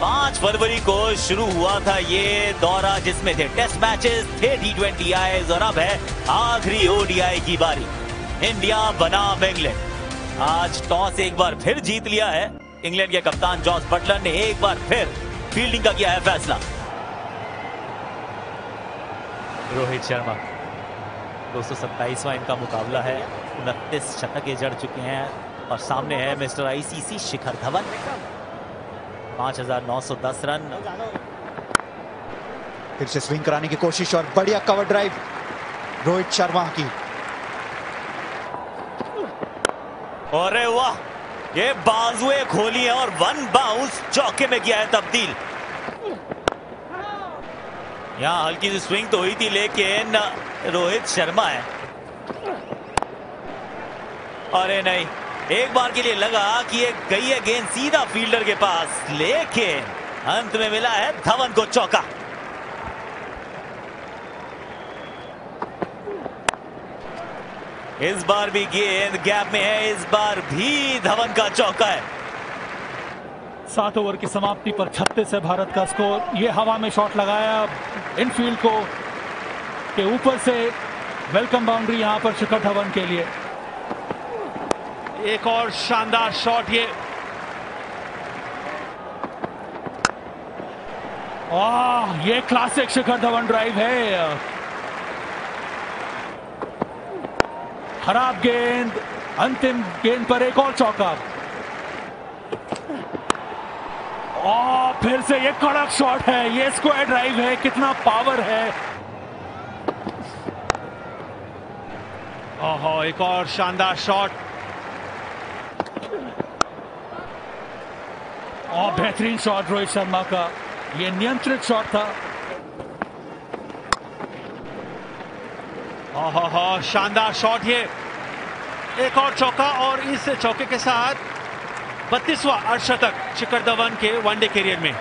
5 फरवरी को शुरू हुआ था ये दौरा, जिसमें थे टेस्ट मैचेस, थे T20Is और अब है आखिरी ODI की बारी। इंडिया बनाम इंग्लैंड। आज टॉस एक बार फिर जीत लिया है। इंग्लैंड के कप्तान जॉस बटलर ने एक बार फिर फील्डिंग का किया है फैसला। रोहित शर्मा 227वां इनका मुकाबला है। 29 शतक जड़ चुके हैं और सामने है mister ICC Shikhar Dhawan. 5,910 run. फिर से स्विंग कराने की कोशिश और बढ़िया कवर ड्राइव रोहित शर्मा की। अरे वाह, ये बाजुए खोली है और वन बाउंस चौके में किया है तब्दील। यहां हल्की सी स्विंग तो हुई थी, लेकिन रोहित शर्मा है। अरे नहीं, एक बार के लिए लगा कि ये गई है गेंद सीधा फील्डर के पास, लेकिन अंत में मिला है धवन को चौका। इस बार भी गेंद गैप में है, इस बार भी धवन का चौका है। 7 ओवर की समाप्ति पर 36 है भारत का स्कोर। ये हवा में शॉट लगाया इनफील्ड को के ऊपर से। वेलकम बाउंड्री यहां पर शिखर धवन के लिए। एक और शानदार शॉट ये। ये क्लासिक शिखर धवन ड्राइव है। खराब गेंद, अंतिम गेंद पर एक और चौका। फिर से ये कड़क शॉट है, ये स्क्वायर ड्राइव है, कितना पावर है। ओहो, एक और शानदार शॉट। बेहतरीन शॉट रोहित शर्मा का, ये नियंत्रित शॉट था। ओहो, शानदार शॉट ये। एक और चौका और इस चौके के साथ 32वां अर्धशतक शिखर धवन के वनडे करियर में।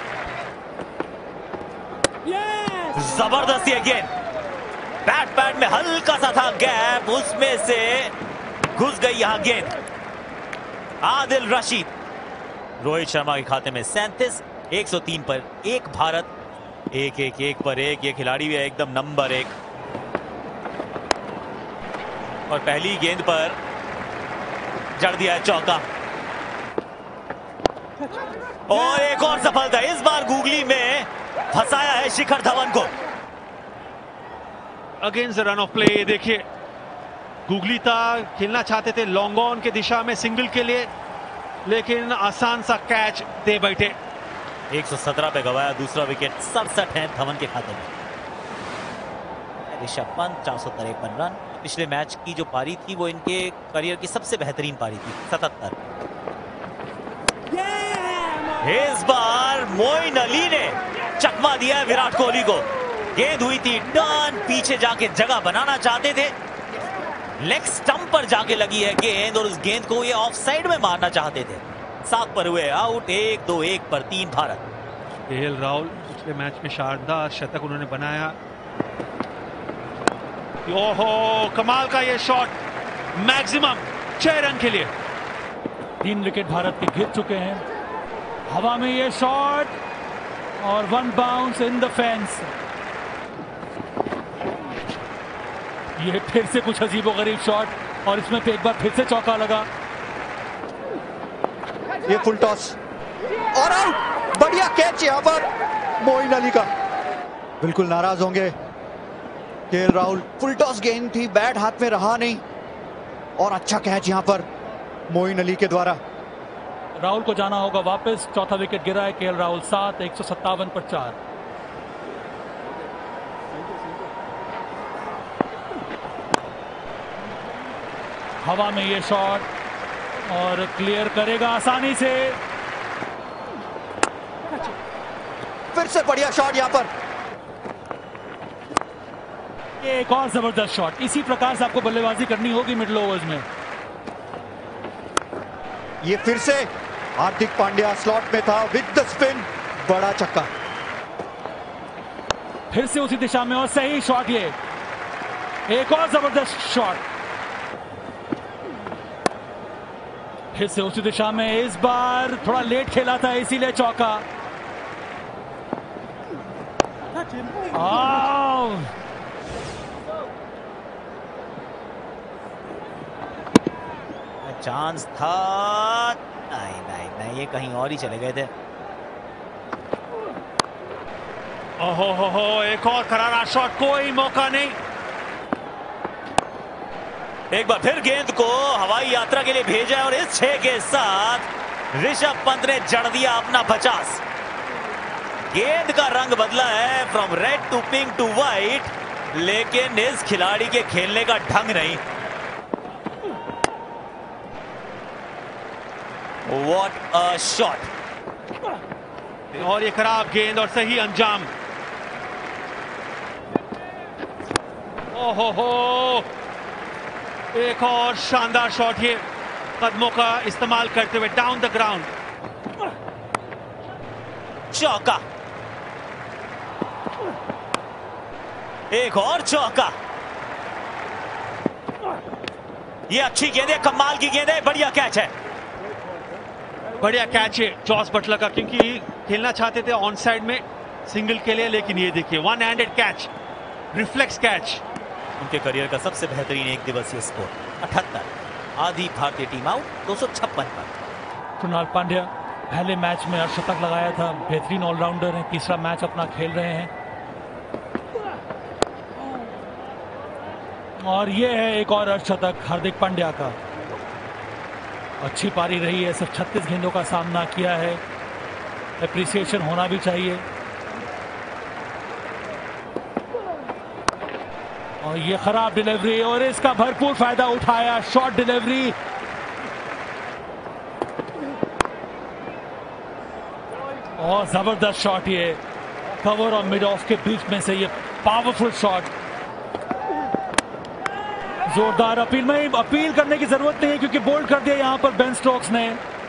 जबरदस्त ये गेंद, बैट में हल्का सा था गैप, उसमें से घुस गई यहां गेंद। आदिल रशीद। रोहित शर्मा के खाते में 37, 103 पर 1 भारत, 1 पर 1। ये खिलाड़ी भी है एकदम नंबर 1। और पहली गेंद पर जड़ दिया है चौका। और एक और सफलता, इस बार गूगली में फंसाया है शिखर धवन को। Against the run of play. देखिए, गूगली था, खेलना चाहते थे लॉन्ग ऑन के दिशा में सिंगल के लिए, लेकिन आसान सा कैच दे बैठे। 117 पे गवाया दूसरा विकेट। 67 है धवन के खाते में। ऋषभ पंत 453 रन। पिछले मैच की जो पारी थी वो इनके करियर की सबसे बेहतरीन पारी थी, 77। इस बार मोइन अली ने चकमा दिया है विराट कोहली को। गेंद हुई थी टर्न, पीछे जाके जगह बनाना चाहते थे, लेग स्टंप पर जाके लगी है गेंद और उस गेंद को ये ऑफ साइड में मारना चाहते थे। 7 पर हुए आउट। 1-2, 1 पर 3 भारत। KL राहुल पिछले मैच में शानदार शतक उन्होंने बनाया। ओहो, कमाल का ये शॉट, मैक्सिमम 6 रन के लिए। 3 विकेट भारत के गिर चुके हैं। हवा में ये शॉट और 1 बाउंस इन द फेंस। ये फिर से कुछ अजीबोगरीब शॉट और इसमें एक बार फिर से चौका लगा। ये फुल टॉस और आउट। बढ़िया कैच यहां पर मोइन अली का। बिल्कुल नाराज होंगे KL राहुल। फुल टॉस गेंद थी, बैट हाथ में रहा नहीं और अच्छा कैच यहां पर मोइन अली के द्वारा। राहुल को जाना होगा वापस। चौथा विकेट गिरा है KL राहुल। 7, 157 पर 4। हवा में ये शॉट और क्लियर करेगा आसानी से। फिर से बढ़िया शॉट यहां पर। ये एक और जबरदस्त शॉट। इसी प्रकार से आपको बल्लेबाजी करनी होगी मिडिल ओवर्स में। ये फिर से हार्दिक पांड्या स्लॉट में था विद द स्पिन। बड़ा छक्का। फिर से उसी दिशा में और सही शॉट। ये एक और जबरदस्त शॉट। फिर से उसी दिशा में। इस बार थोड़ा लेट खेला था इसीलिए चौका। चांस था, नहीं नहीं नहीं, ये कहीं और ही चले गए थे। ओहो हो, एक और करारा शॉट, कोई मौका नहीं। एक बार फिर गेंद को हवाई यात्रा के लिए भेजा और इस 6 के साथ ऋषभ पंत ने जड़ दिया अपना 50। गेंद का रंग बदला है from red to pink to white, लेकिन इस खिलाड़ी के खेलने का ढंग नहीं। व्हाट अ शॉट, और ये खराब गेंद और सही अंजाम। ओहो हो, एक और शानदार शॉट, ये कदमों का इस्तेमाल करते हुए डाउन द ग्राउंड। चौका, एक और चौका। ये अच्छी गेंद है, कमाल की गेंद है, बढ़िया कैच है। बढ़िया कैच है जॉस बटलर का, क्योंकि खेलना चाहते थे ऑन साइड में सिंगल के लिए, लेकिन ये देखिए one handed catch, reflex catch. उनके करियर का सबसे बेहतरीन एक दिवसीय स्कोर 78, आधी भारतीय टीम आउट 256 पर। कृणाल पांड्या पहले मैच में अर्धशतक लगाया था, बेहतरीन ऑलराउंडर हैं, तीसरा मैच अपना खेल रहे हैं। और ये है एक और अर्धशतक हार्दिक पांड्या का। अच्छी पारी रही है, सिर्फ 36 गेंदों का सामना किया है, एप्रिसिएशन होना भी चाहिए। और ये खराब डिलीवरी और इसका भरपूर फायदा उठाया, शॉर्ट डिलीवरी। और जबरदस्त शॉट, ये कवर और मिड ऑफ के बीच में से ये पावरफुल शॉट। जोरदार अपील, में अपील करने की जरूरत नहीं है क्योंकि बोल्ड कर दिया यहां पर बेन स्टोक्स ने।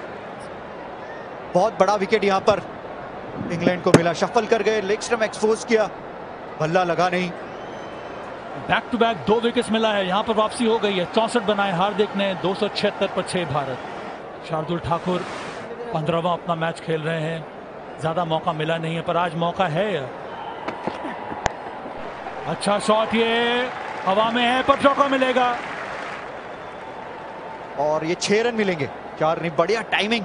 बहुत बड़ा विकेट यहां पर इंग्लैंड को मिला, शफल कर गए, लेग स्टंप एक्सपोज किया, बल्ला लगा नहीं। बैक टू बैक 2 विकेट्स मिला है, यहां पर वापसी हो गई है। 64 बनाए हार्दिक ने, 276 पर 6 भारत। शार्दुल ठाकुर 15वां अपना मैच खेल रहे हैं, ज्यादा मौका मिला नहीं है पर आज मौका है। अच्छा शॉट, ये हवा में है पर चौका मिलेगा और ये 6 रन मिलेंगे, 4 नहीं, बढ़िया टाइमिंग।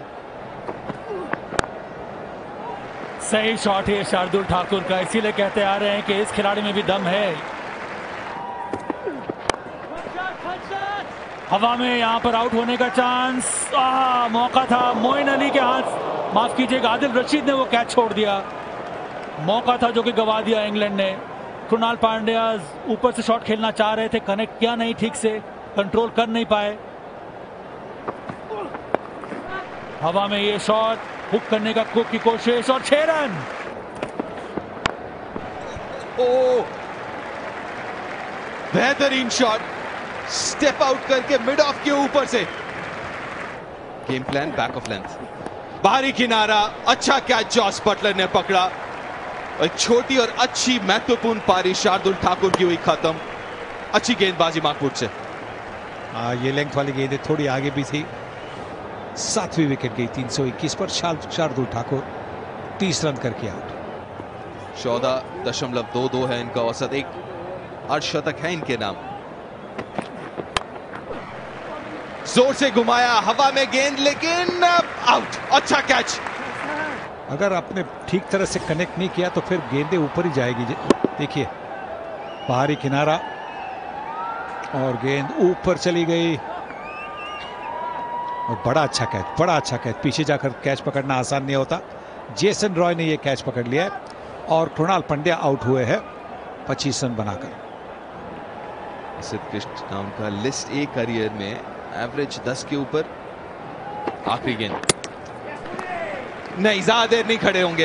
सही शॉट है शार्दुल ठाकुर का, इसीलिए कहते आ रहे हैं कि इस खिलाड़ी में भी दम है। हवा में यहां पर आउट होने का चांस, मौका था मोइन अली के हाथ, माफ कीजिएगा आदिल रशीद ने वो कैच छोड़ दिया। मौका था जो कि गवा दिया इंग्लैंड ने। कृणाल पांड्या ऊपर से शॉट खेलना चाह रहे थे, कनेक्ट किया नहीं ठीक से, कंट्रोल कर नहीं पाए। हवा में ये शॉट, हुक करने का कुक की कोशिश और 6 रन। ओ, बेहतरीन शॉट, स्टेप आउट करके मिड ऑफ के ऊपर से। Game plan back of length, बाहरी किनारा, अच्छा कैच जॉस बटलर ने पकड़ा। एक छोटी और अच्छी महत्वपूर्ण पारी शार्दुल ठाकुर की हुई खत्म। अच्छी गेंदबाजी माकपुर से। ये लेंथ वाली गेंद थोड़ी आगे भी थी। 7वीं विकेट गई 321 पर। शार्दुल ठाकुर 30 रन करके आउट। 14.22 है इनका औसत, एक अर्धशतक है इनके नाम। जोर से घुमाया, हवा में गेंद, लेकिन आउट। अच्छा कैच। अगर आपने ठीक तरह से कनेक्ट नहीं किया तो फिर गेंदें ऊपर ही जाएगी। देखिए बाहरी किनारा और गेंद ऊपर चली गई और बड़ा अच्छा कैच, बड़ा अच्छा कैच। पीछे जाकर कैच पकड़ना आसान नहीं होता। जेसन रॉय ने यह कैच पकड़ लिया है और कृणाल पांड्या आउट हुए हैं 25 रन बनाकर। सिद्ध कृष्ण नाम का लिस्ट ए करियर में एवरेज 10 के ऊपर। आखिरी गेंद नहीं, ज्यादा देर नहीं खड़े होंगे।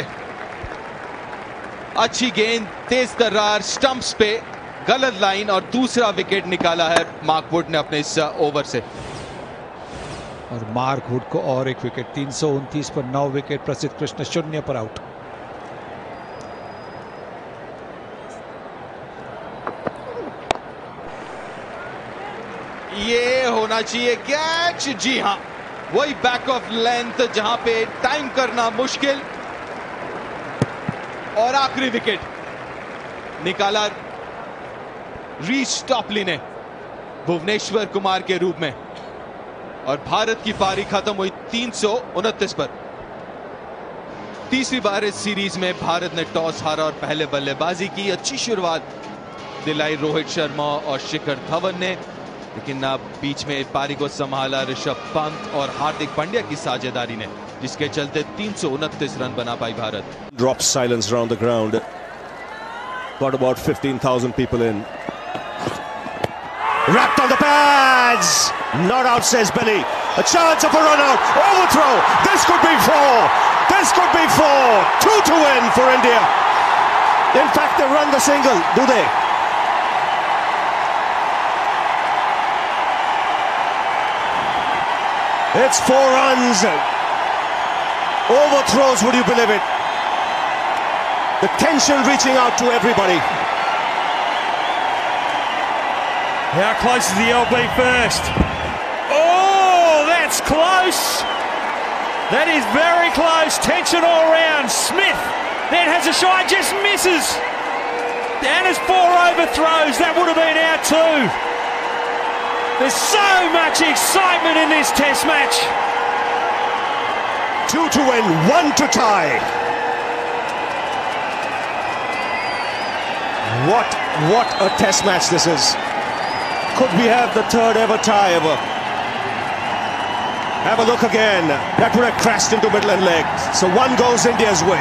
अच्छी गेंद, तेज तर्रार, स्टंप्स पे, गलत लाइन और दूसरा विकेट निकाला है मार्क वुड ने अपने इस ओवर से। और मार्क वुड को और एक विकेट, 329 पर 9 विकेट। प्रसिद्ध कृष्ण 0 पर आउट। ये होना चाहिए कैच। जी हां, वही बैक ऑफ लेंथ जहां पे टाइम करना मुश्किल। और आखिरी विकेट निकाला रीच टॉपली ने भुवनेश्वर कुमार के रूप में, और भारत की पारी खत्म हुई 329 पर। तीसरी बार इस सीरीज में भारत ने टॉस हारा और पहले बल्लेबाजी की। अच्छी शुरुआत दिलाई रोहित शर्मा और शिखर धवन ने, लेकिन अब बीच में पारी को संभाला ऋषभ पंत और हार्दिक पांड्या की साझेदारी ने, जिसके चलते 329 रन बना पाई Bharat. Drop silence around the ground. Got about 15,000 people in. Wrapped on the pads. Not out, says Billy. A chance of a run out. Overthrow. This could be 4. This could be 4. 2 to win for India. In fact, they run the single, do they? It's 4 runs. Overthrows, would you believe it? The tension reaching out to everybody. How close is the LB first? Oh, that's close. That is very close. Tension all round. Smith then has a shot, just misses. And has 4 overthrows. That would have been out too. There's so much excitement in this test match. 2 to win, 1 to tie. What a test match this is. Could we have the 3rd ever tie ever? Have a look again. That would have crashed into middle and leg. So 1 goes India's way.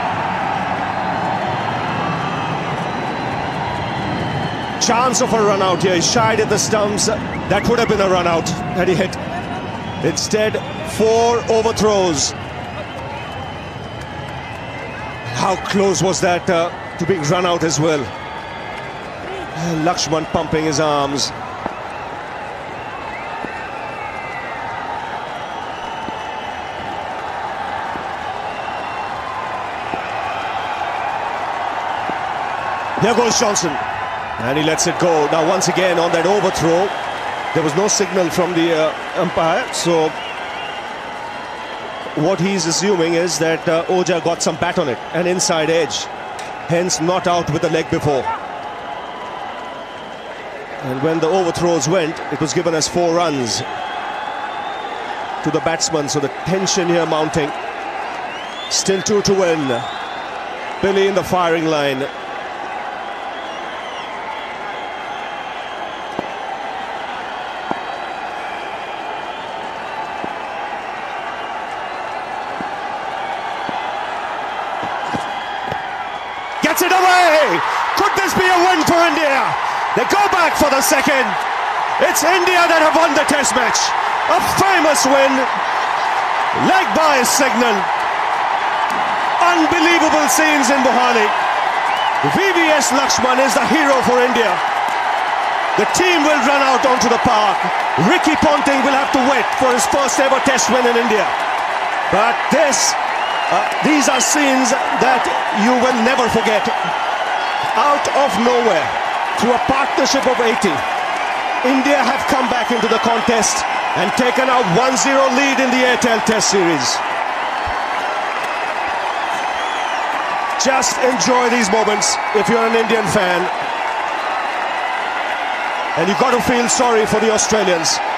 Chance of a run out here. He shied at the stumps. That would have been a run out had he hit. Instead, 4 overthrows. How close was that to being run out as well? Lakshman pumping his arms. There goes Johnson, and he lets it go. Now once again on that overthrow, there was no signal from the umpire, so what he's assuming is that Ojha got some bat on it, an inside edge, hence not out with the leg before. And when the overthrows went, it was given as 4 runs to the batsman, so the tension here mounting. Still 2 to win. Billy in the firing line. Gets it away! Could this be a win for India? They go back for the 2nd. It's India that have won the test match. A famous win. Leg bias signal. Unbelievable scenes in Mohali. VVS Lakshman is the hero for India. The team will run out onto the park. Ricky Ponting will have to wait for his first ever test win in India. But these are scenes that you will never forget. Out of nowhere, through a partnership of 80, India have come back into the contest and taken a 1-0 lead in the Airtel Test Series. Just enjoy these moments if you're an Indian fan. And you've got to feel sorry for the Australians.